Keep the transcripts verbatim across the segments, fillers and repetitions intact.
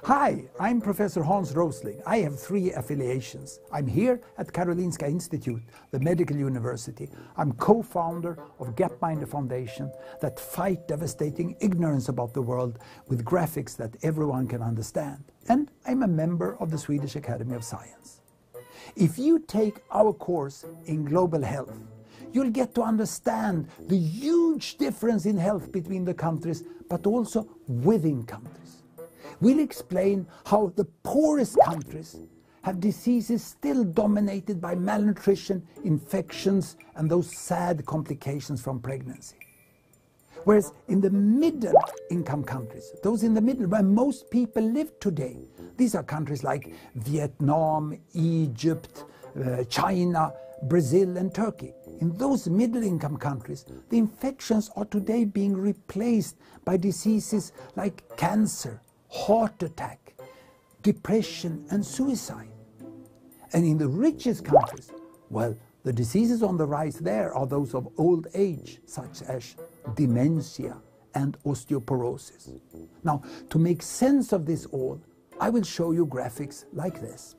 Hi, I'm Professor Hans Rosling. I have three affiliations. I'm here at Karolinska Institutet, the medical university. I'm co-founder of Gapminder Foundation that fight devastating ignorance about the world with graphics that everyone can understand. And I'm a member of the Swedish Academy of Science. If you take our course in global health, you'll get to understand the huge difference in health between the countries, but also within countries. We'll explain how the poorest countries have diseases still dominated by malnutrition, infections, and those sad complications from pregnancy. Whereas in the middle income countries, those in the middle where most people live today, these are countries like Vietnam, Egypt, uh, China, Brazil and Turkey. In those middle income countries, the infections are today being replaced by diseases like cancer, heart attack, depression and suicide. And in the richest countries, well, the diseases on the rise there are those of old age, such as dementia and osteoporosis. Now, to make sense of this all, I will show you graphics like this.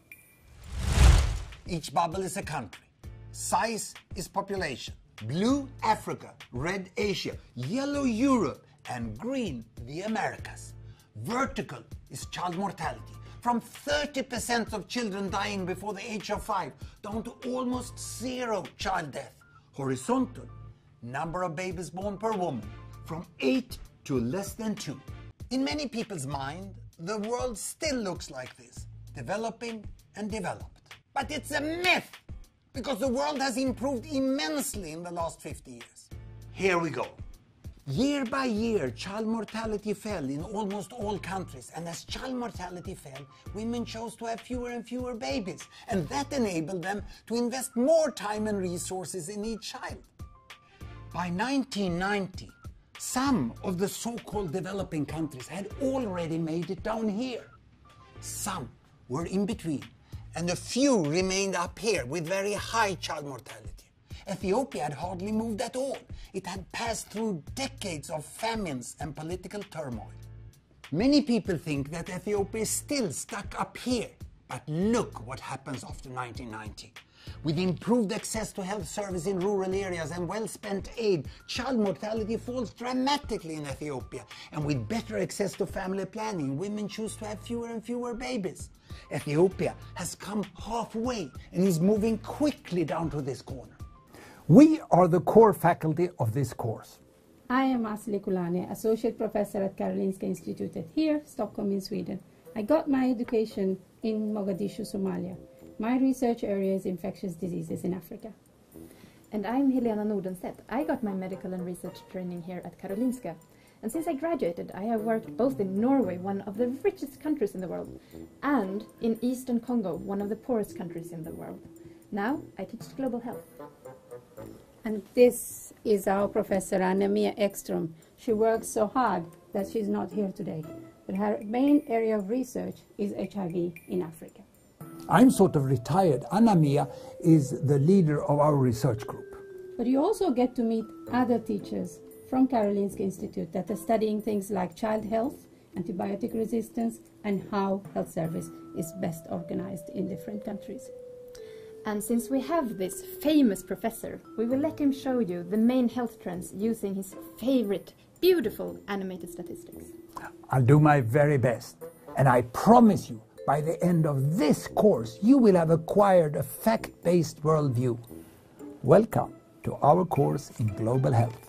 Each bubble is a country. Size is population. Blue, Africa. Red, Asia. Yellow, Europe. And green, the Americas. Vertical is child mortality, from thirty percent of children dying before the age of five down to almost zero child death. Horizontal, number of babies born per woman, from eight to less than two. In many people's mind, the world still looks like this, developing and developed. But it's a myth, because the world has improved immensely in the last fifty years. Here we go. Year by year, child mortality fell in almost all countries, and as child mortality fell, women chose to have fewer and fewer babies, and that enabled them to invest more time and resources in each child. By nineteen ninety, some of the so-called developing countries had already made it down here. Some were in between, and a few remained up here with very high child mortality. Ethiopia had hardly moved at all. It had passed through decades of famines and political turmoil. Many people think that Ethiopia is still stuck up here. But look what happens after nineteen ninety. With improved access to health service in rural areas and well-spent aid, child mortality falls dramatically in Ethiopia. And with better access to family planning, women choose to have fewer and fewer babies. Ethiopia has come halfway and is moving quickly down to this corner. We are the core faculty of this course. I am Asli Kulani, Associate Professor at Karolinska Institutet here, Stockholm in Sweden. I got my education in Mogadishu, Somalia. My research area is infectious diseases in Africa. And I'm Helena Nordenstedt. I got my medical and research training here at Karolinska. And since I graduated, I have worked both in Norway, one of the richest countries in the world, and in Eastern Congo, one of the poorest countries in the world. Now I teach global health. And this is our Professor Anna-Mia Ekström. She works so hard that she's not here today. But her main area of research is H I V in Africa. I'm sort of retired. Anna-Mia is the leader of our research group. But you also get to meet other teachers from Karolinska Institute that are studying things like child health, antibiotic resistance, and how health service is best organized in different countries. And since we have this famous professor, we will let him show you the main health trends using his favorite, beautiful animated statistics. I'll do my very best. And I promise you, by the end of this course, you will have acquired a fact-based worldview. Welcome to our course in global health.